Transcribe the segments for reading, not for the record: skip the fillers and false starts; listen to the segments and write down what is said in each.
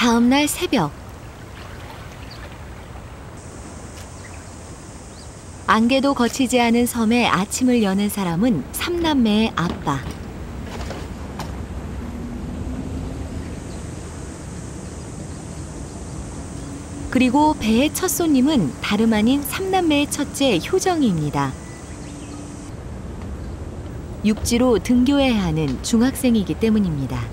다음 날 새벽. 안개도 거치지 않은 섬에 아침을 여는 사람은 삼남매의 아빠. 그리고 배의 첫 손님은 다름 아닌 삼남매의 첫째 효정이입니다. 육지로 등교해야 하는 중학생이기 때문입니다.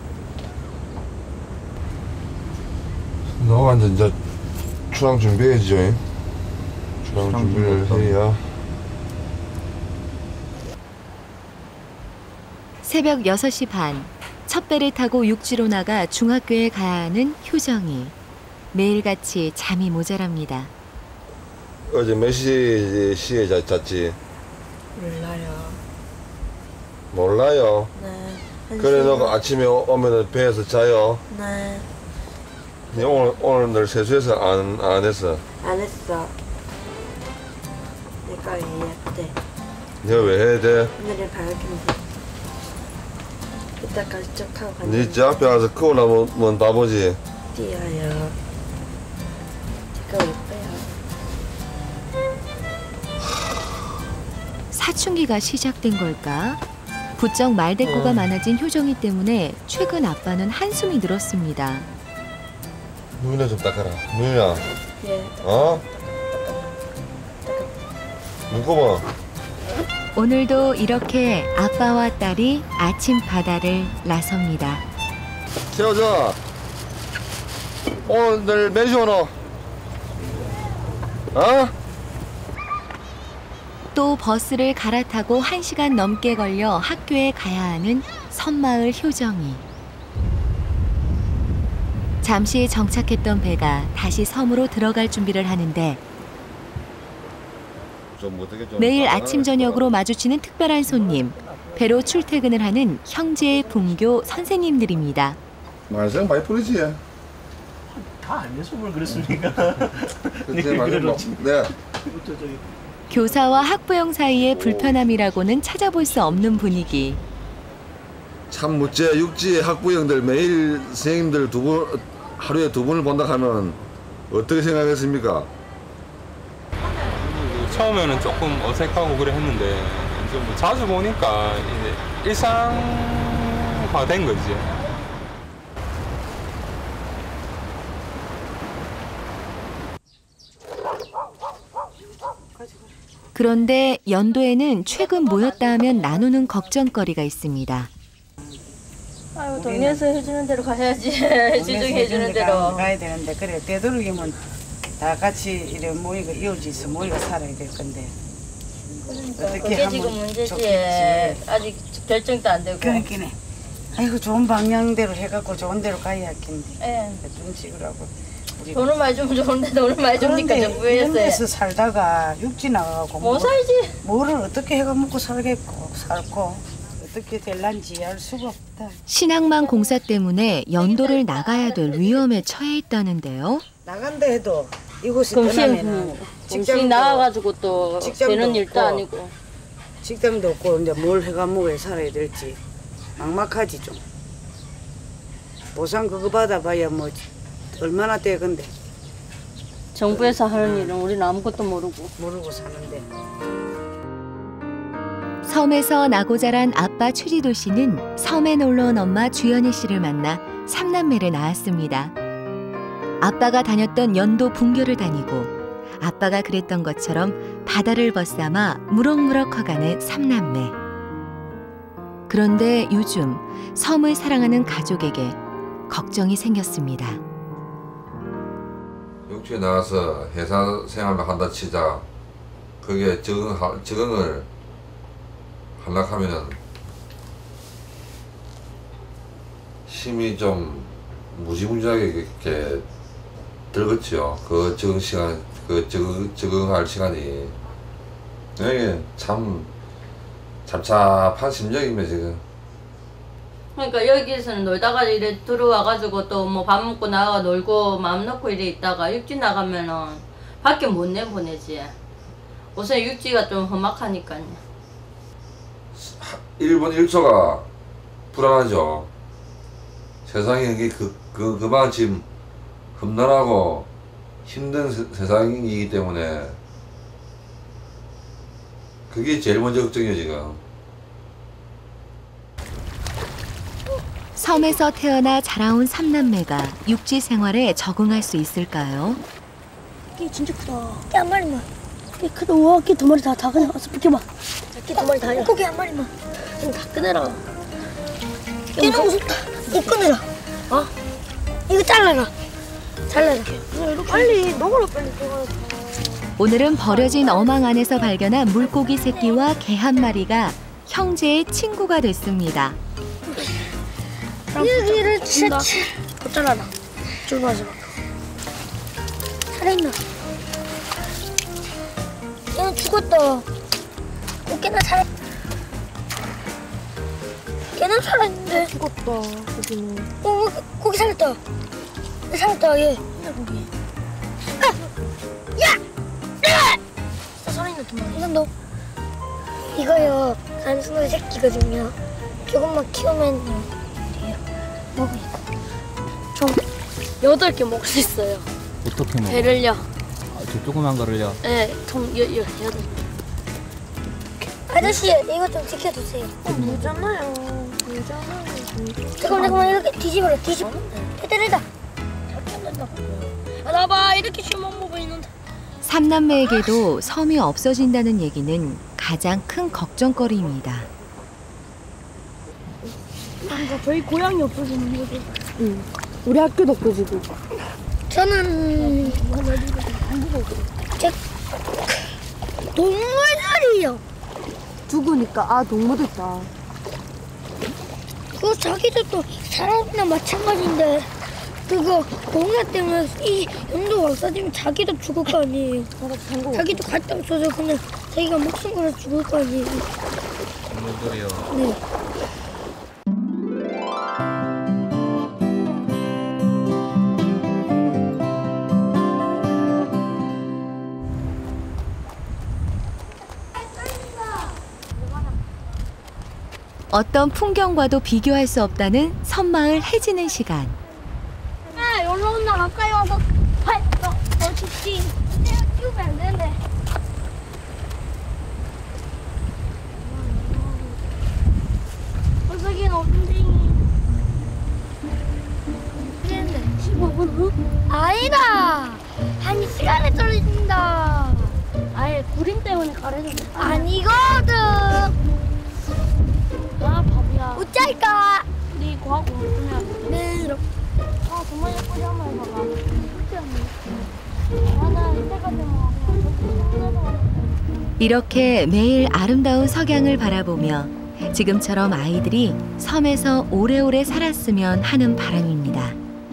너 완전 이제 출항 준비해야죠. 출항 준비를 해야. 새벽 6시 반, 첫 배를 타고 육지로 나가 중학교에 가야 하는 효정이. 매일같이 잠이 모자랍니다. 어제 몇 시에 잤지? 몰라요. 몰라요? 네. 그래 너 아침에 오면 배에서 자요? 네. 네, 오늘 세수해서 안 했어? 안 했어. 내가 해야 돼. 네가 왜 해야 돼? 오늘은 밝은데. 이따까지 쭉 하고 가는 네 집 앞에 가서 거울 한번 봐보지. 띄어요. 제가 예뻐요. 사춘기가 시작된 걸까? 부쩍 말대꾸가 많아진 효정이 때문에 최근 아빠는 한숨이 늘었습니다. 눈이나 좀 닦아라. 눈이나. 예. 어? 눈꺼봐. 오늘도 이렇게 아빠와 딸이 아침 바다를 나섭니다. 세워줘. 오늘 몇 시 오노? 어? 또 버스를 갈아타고 1시간 넘게 걸려 학교에 가야 하는 섬마을 효정이. 잠시 정착했던 배가 다시 섬으로 들어갈 준비를 하는데 매일 아침 저녁으로 마주치는 특별한 손님, 배로 출퇴근을 하는 형제 분교 선생님들입니다. 말썽 많이 뿌리지? 다 알면서 뭘 그랬습니까? 그때 말썽 네. 교사와 학부형 사이의 불편함이라고는 찾아볼 수 없는 분위기. 참 무죄 육지 학부형들 매일 선생님들 하루에 2번을 본다 하면 어떻게 생각했습니까? 처음에는 조금 어색하고 그래 했는데 이제 뭐 자주 보니까 이제 일상화된 거지. 그런데 연도에는 최근 모였다 하면 나누는 걱정거리가 있습니다. 아유, 동네에서 해주는 대로 가야지. 지정해주는 대로. 가야 되는데 그래 되도록이면 다 같이 이래 모이고 이웃집에서 모이고 살아야 될 건데. 어떻게 그게 하면 지금 문제지. 좋겠지. 아직 결정도 안 되고. 그러니까 아이고 좋은 방향대로 해갖고 좋은 데로 가야 할텐데. 예. 어떤 식으로 하고. 돈을 많이 주면 좋은데 돈을 많이 줍니까 정부에서. 이런 데서 살다가 육지 나가고 못 살지. 뭐를 어떻게 해가 먹고 살겠고 살고 어떻게 될란지 알 수가 없다. 신항만 공사 때문에 연도를 나가야 될 위험에 처해 있다는데요. 나간다 해도 이곳에 금신 떠나면은 직장 나와가지고 또 직장도 되는 일도 없고. 아니고. 식당도 없고 이제 뭘 해가 먹어야 살아야 될지 막막하지 좀. 보상 그거 받아봐야 뭐 얼마나 돼 근데 정부에서 하는 일은 우리는 아무것도 모르고 사는데. 섬에서 나고 자란 아빠 최지도 씨는 섬에 놀러 온 엄마 주연희 씨를 만나 3남매를 낳았습니다. 아빠가 다녔던 연도 분교를 다니고 아빠가 그랬던 것처럼 바다를 벗삼아 무럭무럭 커가는 3남매. 그런데 요즘 섬을 사랑하는 가족에게 걱정이 생겼습니다. 육지에 나가서 회사 생활을 한다 치자. 그게 적응을 하려고 하면은 힘이 좀 무지무지하게 이렇게 들겠지요. 그 적응 시간, 적응할 시간이. 이게 참 잡잡한 심정입니다 지금. 그러니까 여기서는 놀다가 이래 들어와가지고 또 뭐 밥 먹고 나가 놀고 마음 놓고 이래 있다가 육지 나가면은 밖에 못 내보내지. 우선 육지가 좀 험악하니까요. 1분 1초가 불안하죠. 세상에 이게 그만 지금 험난하고 힘든 세상이기 때문에 그게 제일 먼저 걱정이에요 지금. 섬에서 태어나 자라온 3남매가 육지 생활에 적응할 수 있을까요? 깨 진짜 크다. 깨 한 마리만. 깨 크다. 와, 깨 두 마리 다 그냥 와서 비켜봐. 깨 두 마리 다야. 깨 한 마리만. 좀 다 꺼내라. 깨 너무 무섭다. 이 꺼내라. 어? 이거 잘라라. 잘라라. 빨리 먹으러 빨리. 오늘은 버려진 어망 안에서 발견한 물고기 새끼와 개 한 마리가 형제의 친구가 됐습니다. 여기를 진짜 더 잘라라. 좁아서. 살아있나? 걔는 죽었다. 걔는 걔는 살아있는데. 죽었다. 거기는. 고기 살았다. 살았다 얘. 고기. 야! 진짜 살아있는 두 마리. 이건 너. 이거요. 단순한 새끼거든요. 조금만 키우면 돼요. 먹어요. 총 8개 먹을 수 있어요. 어떻게 먹어? 배를요. 저 조그만 거를요? 네, 총 8개. 아저씨, 이거 좀 지켜주세요. 무잖아요. 잠깐만, 이렇게 뒤집어라, 뒤집어. 때리다. 아, 나봐, 이렇게 쉬면 먹어 있는데. 3남매에게도 섬이 없어진다는 얘기는 가장 큰 걱정거리입니다. 저희 고향이 없어지는 거죠. 응. 우리 학교도 없어지고. 저는 동물들이요. 죽으니까 동물도 있다. 그거 자기들도 사람이나 마찬가지인데 그거 공약 때문에 이 연도 왕사지면 자기도 죽을 거 아니에요. 자기도 갈 데 없어서 그냥 자기가 목숨 걸어 죽을 거 아니에요. 동물들이요. 네. 어떤 풍경과도 비교할 수 없다는 섬마을 해지는 시간. 아, 여기로 온나 가까이 와서 너 죽지. 내가 키우면 안 되는데. 저기는 어딘지. 그랬는데 15분 후? 아니다. 1시간에 떨어진다. 아예 구림 때문에 가려서 아니거든. 아, 바보야. 어쩔까? 우리 과학 공부 좀 해야 돼. 네, 이렇게. 아, 정말 예쁘게 한번 해봐봐. 그렇지 않니? 아, 나 이때까지 뭐 그냥 이렇게 매일 아름다운 석양을 바라보며 지금처럼 아이들이 섬에서 오래오래 살았으면 하는 바람입니다.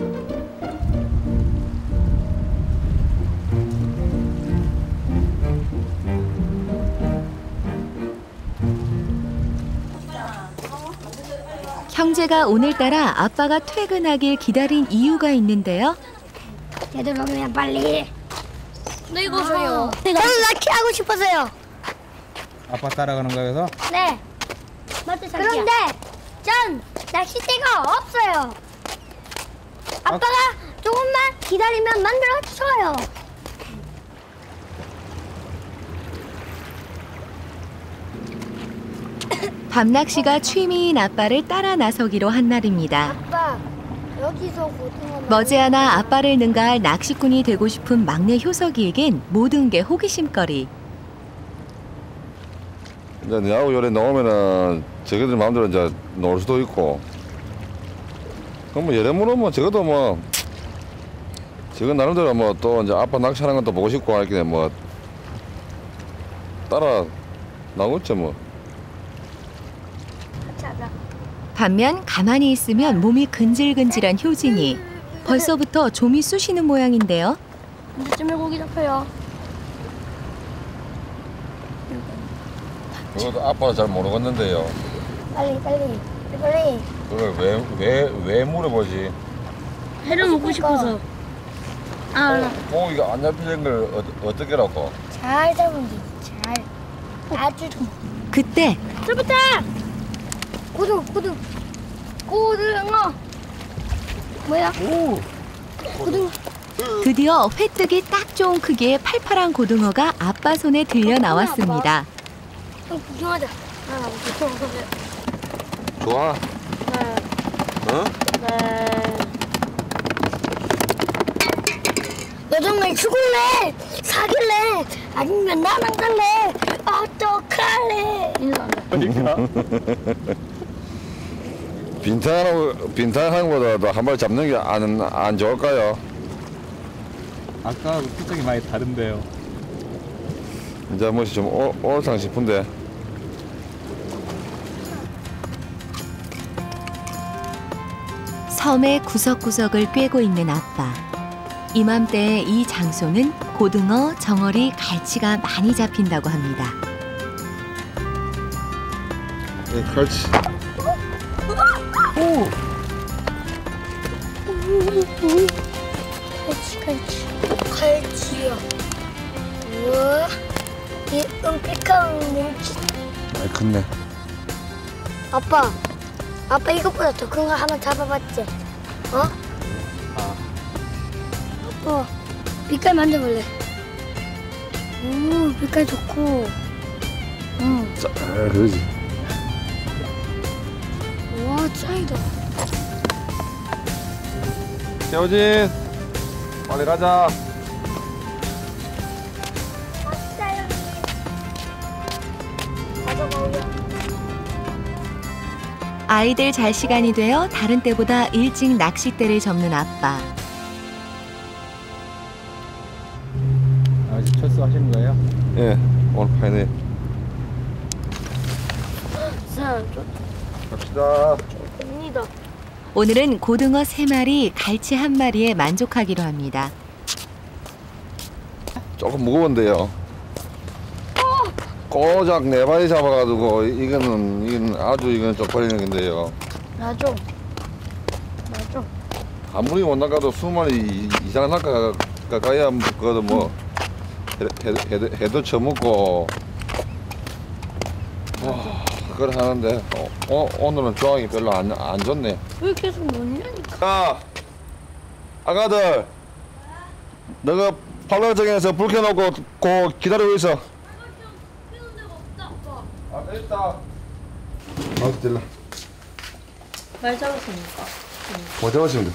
형제가 오늘따라 아빠가 퇴근하길 기다린 이유가 있는데요. 얘들 먹으면 빨리. 네, 이거 줘요. 저는 낚시하고 싶어서요. 아빠 따라가는 거여서? 네. 맞죠, 자기야? 그런데 전 낚싯대가 없어요. 아빠가 조금만 기다리면 만들어 줘요. 밤낚시가 취미인 아빠를 따라 나서기로 한 날입니다. 아빠, 여기서 고등어 머지않아 아빠를 능가할 낚시꾼이 되고 싶은 막내 효석이에겐 모든 게 호기심거리. 이제 내하고 요래 나오면은 저희들 마음대로 이제 놀 수도 있고. 그럼 뭐 여러모로 뭐 저것도 뭐 저거 나름대로 뭐 또 이제 아빠 낚시하는 것도 보고 싶고 하니까 뭐 따라 나오겠죠 뭐. 반면 가만히 있으면 몸이 근질근질한 효진이 벌써부터 좀이 쑤시는 모양인데요. 언제쯤에 고기 잡혀요? 그것도 아빠는 잘 모르겠는데요. 빨리. 그걸 왜 물어보지? 회를 먹고 싶어서. 아, 고기가 안 잡히는 걸 어떻게라고? 잘 잡으면 돼. 잘. 아주 좀. 그때 저부터 고등어. 뭐야? 오. 고등어. 드디어 회뜨기 딱 좋은 크기의 팔팔한 고등어가 아빠 손에 들려 나왔습니다. 형 구경하자. 하나, 구경하자. 좋아. 네. 어? 네. 너 정말 죽을래? 사귈래? 아니면 나랑 갈래? 어떡할래? 그러니까. 빈탄하는 것보다도 한 발 잡는 게 안 좋을까요? 아까 표정이 많이 다른데요. 이제 뭐지 좀 올상 싶은데. 섬의 구석구석을 꿰고 있는 아빠. 이맘때의 이 장소는 고등어, 정어리, 갈치가 많이 잡힌다고 합니다. 네, 갈치. 오. 갈치야. 우와, 이 은빛한 몸짓. 많이 컸네. 아빠 이것보다 더 큰 거 한번 잡아봤지? 어? 아빠, 빛깔 만져볼래? 오, 빛깔 좋고. 응. 자, 그러지. 와, 짱이다. 세호진, 빨리 가자. 맞다, 형님. 가져가오려. 아이들 잘 시간이 되어 다른 때보다 일찍 낚싯대를 접는 아빠. 아직 철수하시는 거예요? 예, 오늘 파이네. 갑시다. 좋습니다. 오늘은 고등어 3마리, 갈치 1마리에 만족하기로 합니다. 조금 무거운데요. 고작 4마리 잡아가지고 이거는 아주 이건 쪽팔리는 건데요. 나 좀. 아무리 못 낚아도 20마리 이상 낚아가야 그것도 뭐 해도 처먹고 그걸 하는데 오늘은 조항이 별로 안 좋네. 왜 계속 놀려니까? 야, 아가들, 너가 팔로정에서 불 켜놓고 기다리고 있어. 아, 됐다. 됐다. 말 잡으십니까? 뭐 잡으시면 돼?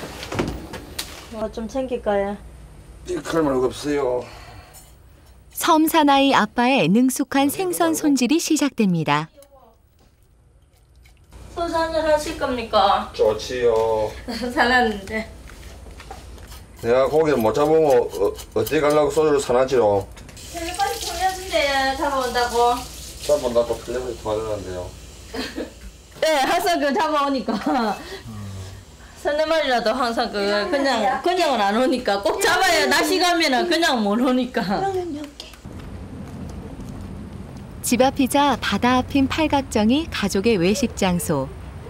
뭐 좀 챙길까요? 칼 말고 없어요. 섬 사나이 아빠의 능숙한 생선 손질이 시작됩니다. 소주 한잔 하실 겁니까? 좋지요. 사놨는데. 내가 고기를 못 잡으면 어떻게 가려고 소주를 사놨지요. 빨리 돌려준대 잡아온다고. 잡으면 나또 틀려서 도와주는데요. 네, 항상 그 잡아오니까. 서너 마리라도 항상 그냥은 안 오니까 꼭 잡아야 낚시 가면은 그냥 못 오니까. 집 앞이자 바다 앞인 팔각정이 가족의 외식 장소.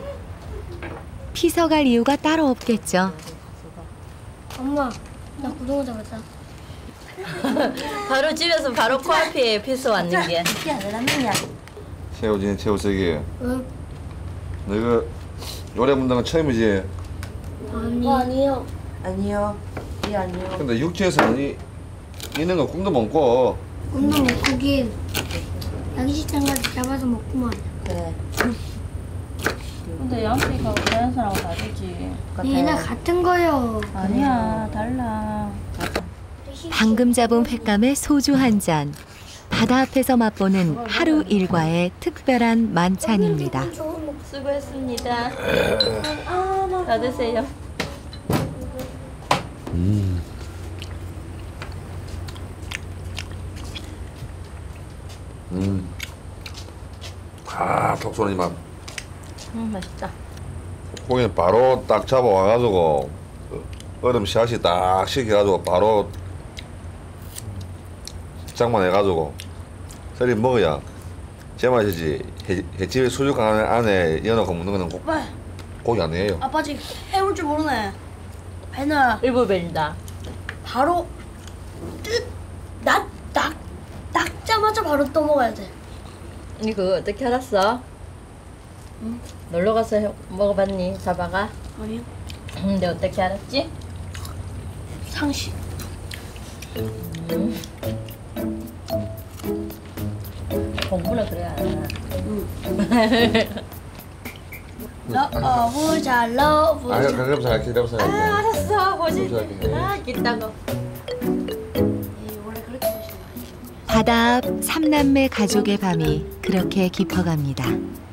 피서갈 이유가 따로 없겠죠. 엄마, 나 고등어 잡았다. 바로 집에서 바로 코앞에 피서 왔는 게. 최우석이. 응? 너가 요래 문당은 처음이지? 아니요. 아니요. 예, 아니요. 근데 육지에서는 있는 거 꿈도 못 꿔. 꿈도 못 꾸긴 양식장 가서 잡아서 먹구만. 그래. 근데 양식이가 자연사랑은 다르지. 얘나 같은 거요. 아니야, 달라. 방금 잡은 횟감에 소주 한 잔. 바다 앞에서 맛보는 하루 일과의 특별한 만찬입니다. 수고했습니다. 다 드세요. 톡 쏘는 맛. 맛있다. 고기는 바로 딱 잡아와가지고 얼음 샷이 딱 식혀가지고 바로 장만해가지고 썰이 먹어야 제맛이지. 횟집에 수육관 안에 연어고 먹는 거는 고기 아니에요. 아빠 지금 해볼 줄 모르네. 배나 일부 벤다. 바로 낚자마자 바로 또 먹어야 돼. 이거 어떻게 알았어? 응? 놀러 가서 먹어봤니? 잡아가? 아니요. 근데 어떻게 알았지? 상식. 공부는 그래야 알아. 러브자 러브자. 가급사 할게, 가급사 할게. 알았어. 보실 가급사 때. 할게. 기다고. 원래 그렇게 하시는 거예요. 바다 앞 삼남매 가족의 밤이 그렇게 깊어갑니다.